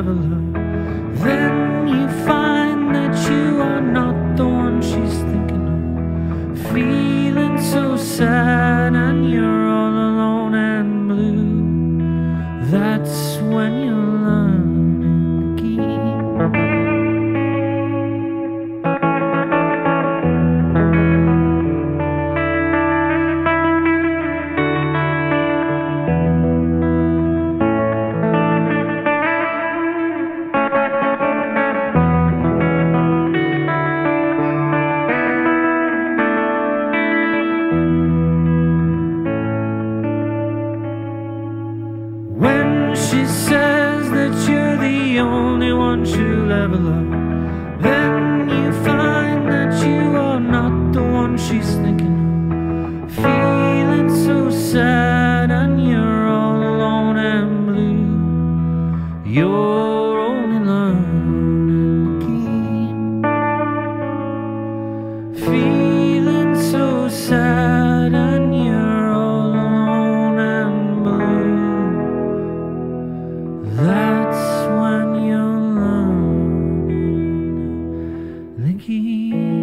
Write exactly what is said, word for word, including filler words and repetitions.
ever love. Then you find that you are not the one she's thinking of, feeling so sad and you're all alone and blue. That's when you learn the key. When she says that you're the only one she'll ever love, then you find that you are not the one she's thinking of, feeling so sad and you're all alone and blue. You're only learning the key. Feeling so sad and you're all alone and blue. That's when you're learning the key.